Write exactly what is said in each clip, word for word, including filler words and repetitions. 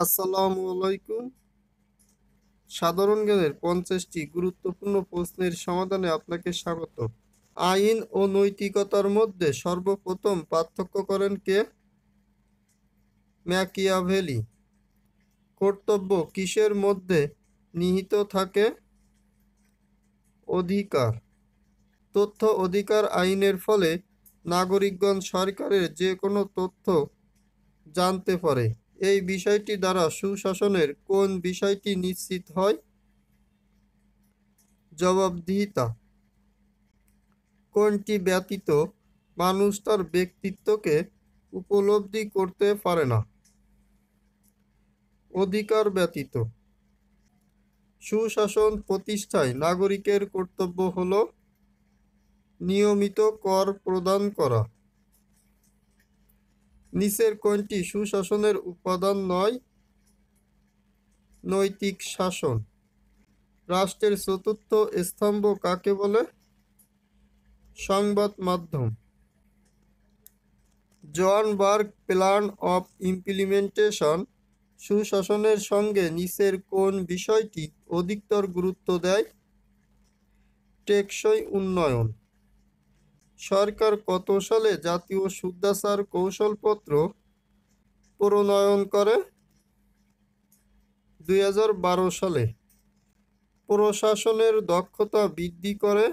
আসসালামু আলাইকুম। সাধারণ জ্ঞানের পঞ্চাশটি গুরুত্বপূর্ণ প্রশ্নের সমাধানে আপনাকে স্বাগত। আইন ও নৈতিকতার মধ্যে সর্বপ্রথম পার্থক্য করেন কে? ম্যাকিয়াভেলি। কর্তব্য কিসের মধ্যে নিহিত থাকে? অধিকার। তথ্য অধিকার আইনের ফলে নাগরিকগণ সরকারের যে কোনো তথ্য জানতে পারে। এই বিষয়টি দ্বারা সুশাসনের কোন বিষয়টি নিশ্চিত হয়? জবাবদিহিতা। কোনটি ব্যতীত মানুষ তার ব্যক্তিত্বকে উপলব্ধি করতে পারে না? অধিকার ব্যতীত। সুশাসন প্রতিষ্ঠায় নাগরিকের কর্তব্য হল নিয়মিত কর প্রদান করা। নিচের কোনটি সুশাসনের উপাদান নয়? নৈতিক শাসন। রাষ্ট্রের চতুর্থ স্তম্ভ কাকে বলে? সংবাদ মাধ্যম। জোহানবার্গ প্ল্যান অফ ইমপ্লিমেন্টেশন সুশাসনের সঙ্গে নিচের কোন বিষয়টি অধিকতর গুরুত্ব দেয়? টেকসই উন্নয়ন। সরকার কত সালে জাতীয় শুদ্ধাচার কৌশলপত্র প্রণয়ন করে? দুই হাজার বারো সালে। প্রশাসনের দক্ষতা বৃদ্ধি করে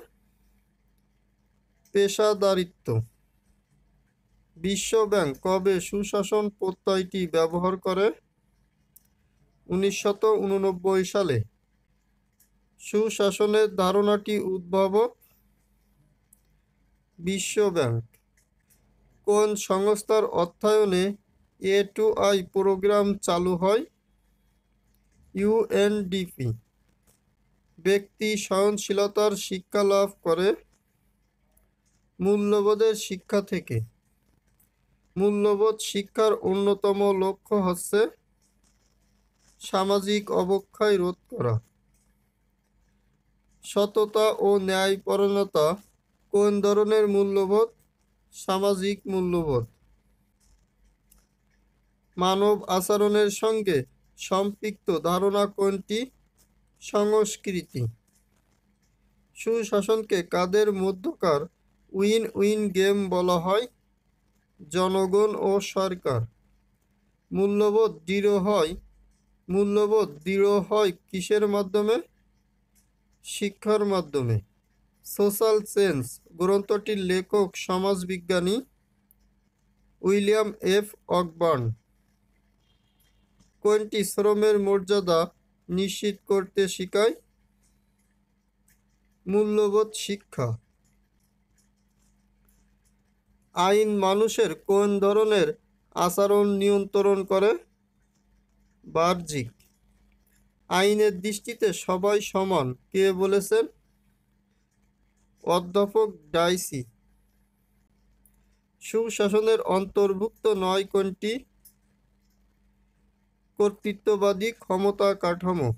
পেশাদারিত্ব। বিশ্বব্যাংক কবে সুশাসন প্রত্যয়টি ব্যবহার করে? উনিশশো উননব্বই সালে। সুশাসনের ধারণাটি উদ্ভাবক? বিশ্বব্যাংক। কোন সংস্থার অর্থায়নে এ টু আই প্রোগ্রাম চালু হয়? ইউএনডিপি। ব্যক্তি সহনশীলতার শিক্ষা লাভ করে মূল্যবোধের শিক্ষা থেকে। মূল্যবোধ শিক্ষার অন্যতম লক্ষ্য হচ্ছে সামাজিক অবক্ষয় রোধ করা। সততা ও ন্যায়পরায়ণতা কোন ধরনের মূল্যবোধ? সামাজিক মূল্যবোধ। মানব আচরণের সঙ্গে সম্পৃক্ত ধারণা কোনটি? সংস্কৃতি। সুশাসনকে কাদের মধ্যকার উইন উইন গেম বলা হয়? জনগণ ও সরকার। মূল্যবোধ দৃঢ় হয় মূল্যবোধ দৃঢ় হয় কিসের মাধ্যমে? শিক্ষার মাধ্যমে। সোশ্যাল চেঞ্জ গ্রন্থটির লেখক সমাজবিজ্ঞানী উইলিয়াম এফ অকবার্ন। কোনটি শ্রমের মর্যাদা নিশ্চিত করতে শেখায়? মূল্যবোধ শিক্ষা। আইন মানুষের কোন ধরনের আচরণ নিয়ন্ত্রণ করে? বাহ্যিক। আইনের দৃষ্টিতে সবাই সমান কে বলেছেন? অধ্যাপক ডাইসি। সুশাসনের অন্তর্ভুক্ত নয় কোনটি? কর্তৃত্ববাদী ক্ষমতা কাঠামো।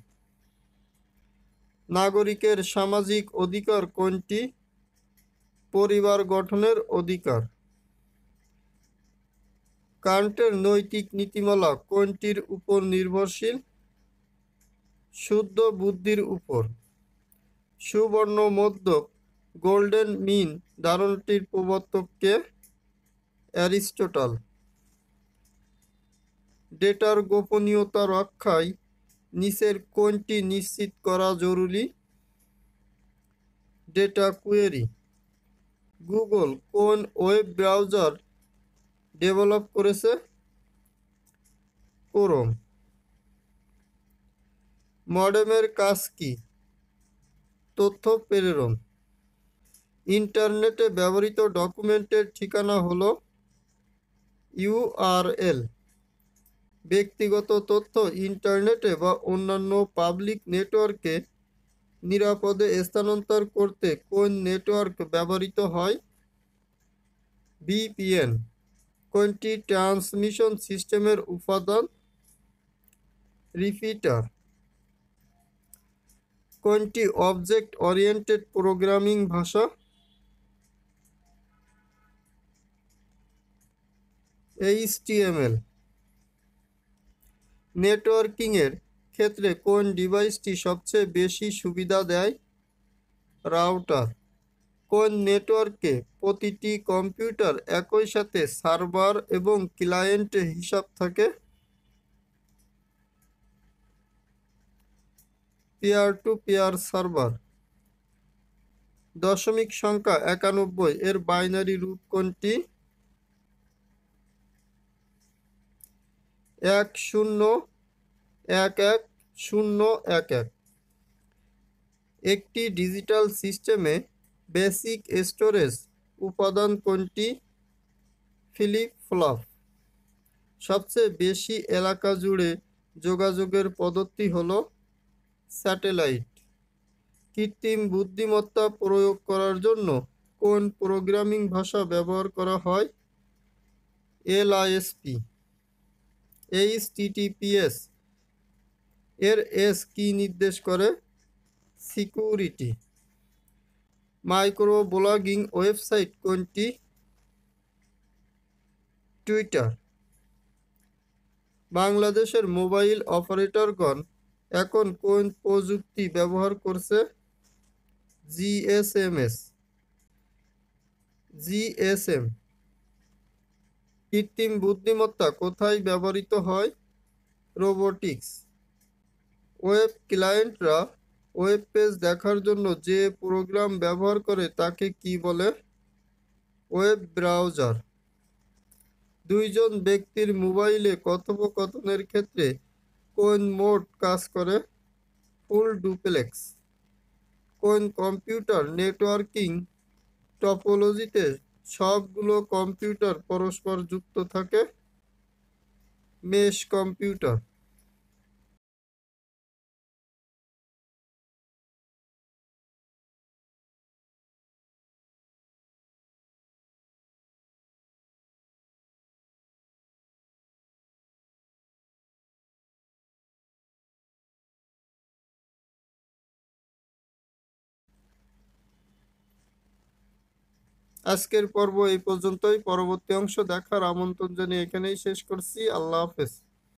নাগরিকের সামাজিক অধিকার কোনটি? পরিবার গঠনের অধিকার। কান্টের নৈতিক নীতিমালা কোনটির উপর নির্ভরশীল? শুদ্ধ বুদ্ধির উপর। সুবর্ণ মধ্যক গোল্ডেন মিন ধারণাটির প্রবর্তক কে? অ্যারিস্টটল। ডেটার গোপনীয়তা রক্ষায় নিচের কোনটি নিশ্চিত করা জরুরি? Data query. গুগল কোন ওয়েব ব্রাউজার ডেভেলপ করেছে? ক্রোম। মডেমের কাজ কি? তথ্য প্রেরণ। ইন্টারনেটে ব্যবহৃত ডকুমেন্টের ঠিকানা হলো ইউআরএল। ব্যক্তিগত তথ্য ইন্টারনেটে বা অন্যান্য পাবলিক নেটওয়ার্কে নিরাপদে স্থানান্তর করতে কোন নেটওয়ার্ক ব্যবহৃত হয়? ভিপিএন। কোনটি ট্রান্সমিশন সিস্টেমের উপাদান? রিপিটার। কোনটি অবজেক্ট ওরিয়েন্টেড প্রোগ্রামিং ভাষা? এইচটিএমএল। নেটওয়ার্কিংয়ের ক্ষেত্রে কোন ডিভাইসটি সবচেয়ে বেশি সুবিধা দেয়? রাউটার। কোন নেটওয়ার্কে প্রতিটি কম্পিউটার একই সাথে সার্ভার এবং ক্লায়েন্ট হিসাব থাকে? Peer to peer server. দশমিক সংখ্যা একানব্বই এর বাইনারি রূপ কোনটি? এক শূন্য এক এক শূন্য এক এক। একটি ডিজিটাল সিস্টেমে বেসিক স্টোরেজ উপাদান কোনটি? Flip flop. সবচেয়ে বেশি এলাকা জুড়ে যোগাযোগের পদ্ধতি হল স্যাটেলাইট। কৃত্রিম বুদ্ধিমত্তা প্রয়োগ করার জন্য কোন প্রোগ্রামিং ভাষা ব্যবহার করা হয়? L I S P. H T T P S এর এস কি নির্দেশ করে? সিকিউরিটি। মাইক্রো ব্লগিং ওয়েবসাইট কোনটি? টুইটার। বাংলাদেশের মোবাইল অপারেটরগণ এখন কোন প্রযুক্তি ব্যবহার করছে? G S M S. G S M. কৃত্রিম বুদ্ধিমত্তা কোথায় ব্যবহৃত হয়? রোবোটিক্স। ওয়েব ক্লায়েন্টরা ওয়েব পেজ দেখার জন্য যে প্রোগ্রাম ব্যবহার করে তাকে কি বলে? Web browser. দুইজন ব্যক্তির মোবাইলে কথোপকথনের ক্ষেত্রে কোন মোড কাজ করে? Full duplex. কোন কম্পিউটার নেটওয়ার্কিং টপোলজিতে সবগুলো কম্পিউটার পরস্পর যুক্ত থাকে? Mesh computer. আজকের পর্ব এই পর্যন্তই। পরবর্তী অংশ দেখার আমন্ত্রণ জানিয়ে এখানেই শেষ করছি। আল্লাহ হাফেজ।